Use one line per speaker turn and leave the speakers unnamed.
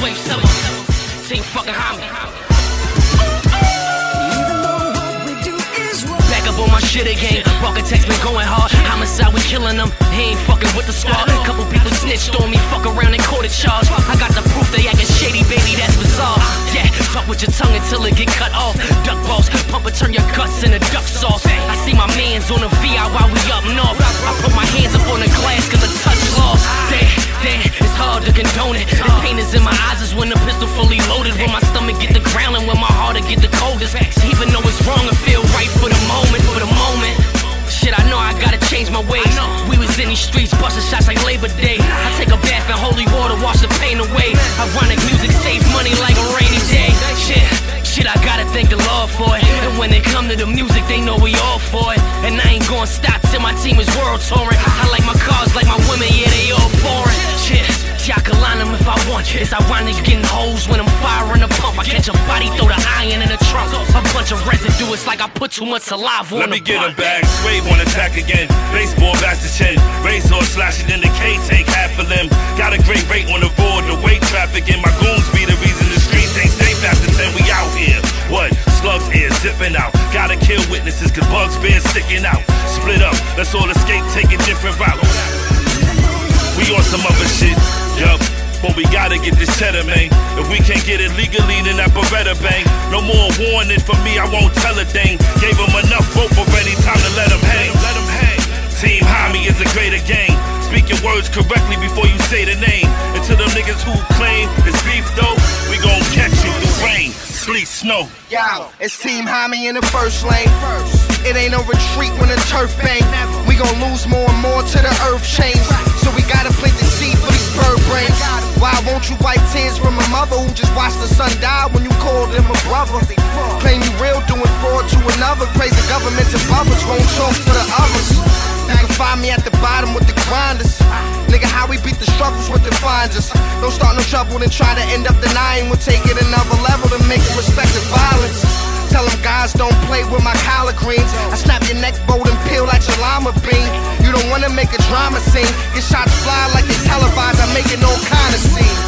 Swave Silver, Team fucking Homie. Back up on my shit again. Architects been going hard. Homicide, we killing them. He ain't fucking with the squad. Couple people snitched on me, fuck around and caught a charge. I got the proof they acting shady, baby, that's bizarre. Yeah, talk with your tongue until it get cut off. Duck balls, pump it, turn your guts into duck sauce. I see my mans on the VI while we up north. I put my hands up on the glass cause I touch lost. Damn, it's hard to condone it. The pain is in my eyes is when the pistol fully loaded. When my stomach get the growling, when my heart get the coldest. Even though it's wrong, it feel right for the moment. Shit, I know I gotta change my ways. We was in these streets busting shots like Labor Day. I take a bath in holy water, wash the pain away. Ironic music saves money like a rainy day. Shit, I gotta thank the Lord for it. And when they come to the music, they know we all for it. And I ain't gonna stop till my team is world touring. I like my cars like my women, yeah, they all foreign. Shit, I can line them if I want. It's ironic getting hoes when I'm firing a pump. I catch a body, throw the iron in the trunk. A bunch of residue, it's like I put too much saliva on the
Let me get a bag, Swave on attack again. Baseball bats the chin, razor slashing in the K, take half of them. Got a great rate on the road, the weight traffic in my goons be the reason the streets ain't safe after 10, we out here. What? Slugs ears zipping out. Gotta kill witnesses cause bugs been sticking out. Split up, let's all escape, taking different routes. We on some other shit, yup. But we gotta get this cheddar, man. If we can't get it legally, then that Beretta bang. No more warning for me, I won't tell a thing. Gave him enough rope already, time to let him hang. Team Homie is a greater gang. Speaking words correctly before you say the name. And to them niggas who claim it's beef though, we gon' catch you through rain, sleet, snow.
Yo, it's Team Homie in the first lane. It ain't no retreat when the turf bang. We gon' lose more and more to the earth change. So we gotta plant the seed for these bird brains. Why won't you wipe tears from a mother who just watched the son die when you called him a brother? Claim you real, doing fraud to another. Praise the government and bubbles, won't talk for the others. You can find me at the bottom with the grinders. Nigga, how we beat the struggles, what defines us. Don't start no trouble, then try to end up denying. We'll take it another level to make it respect the violence. Tell them guys don't play with my collard greens. I snap your neck, bold and peel like your llama bean. You don't wanna make a drama scene. Get shots fly like they televised, I'm making all kind of scenes.